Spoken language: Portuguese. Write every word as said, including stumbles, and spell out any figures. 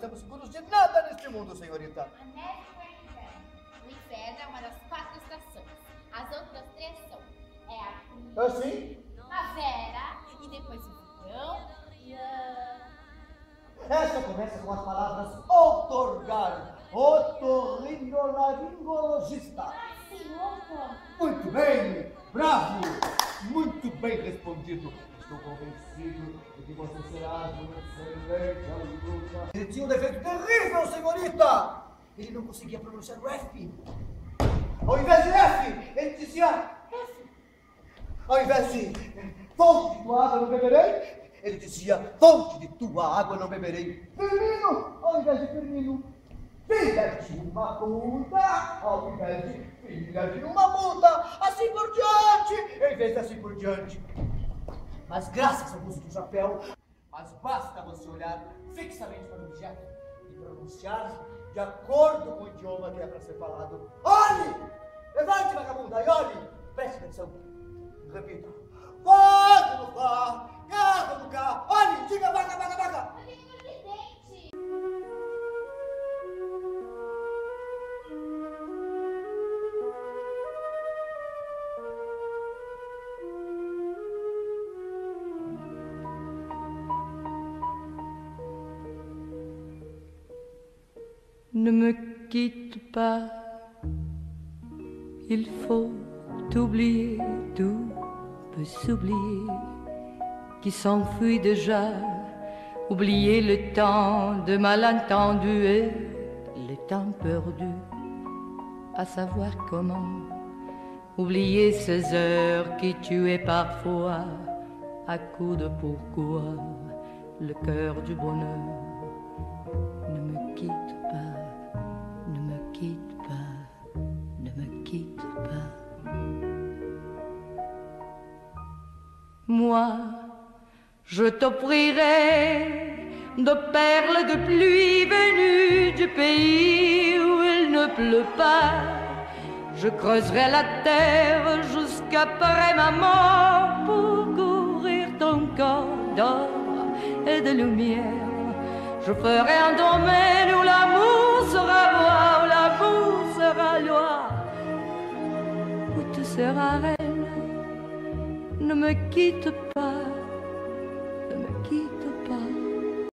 estamos seguros de nada neste mundo, senhorita. A neve e o inverno. O inverno é uma das quatro estações. As outras três são é a Assim? primavera e depois o verão e a... Essa começa com as palavras outorgar, otorrinolaringologista. Ah, sim, outono. Muito bem, bravo, muito bem respondido. Estou convencido de que você será uma excelente aluna. Ele tinha um defeito terrível, senhorita. Ele não conseguia pronunciar o F. Ao invés de F, ele dizia F. Ao invés de fonte de tua água não beberei, ele dizia fonte de tua água não beberei. Firmino, ao invés de Firmino. Filha de uma puta, ao invés de filha de uma puta. Assim por diante, em vez de assim por diante. Mas graças ao uso do chapéu, mas basta você olhar fixamente para o objeto e pronunciar de acordo com o idioma que é para ser falado. Olhe! Levante, vagabunda, e olhe! Preste atenção. Repita. Vaga no vá, carro no cá. Olhe, diga vaga, vaga, vaga. Eu tenho um presidente. Ne me quitte pas, il faut oublier, tout peut s'oublier, qui s'enfuit déjà, oublier le temps de malentendu et le temps perdu, à savoir comment, oublier ces heures qui tuaient parfois, à coups de pourquoi, le cœur du bonheur. Ne me quitte pas, ne me quitte pas, ne me quitte pas. Moi, je t'offrirai de perles de pluie venues du pays où il ne pleut pas. Je creuserai la terre jusqu'après ma mort pour couvrir ton corps d'or et de lumière. Je ferai un domaine où l'amour sera roi, où l'amour sera loi, où tu seras reine. Ne me quitte pas,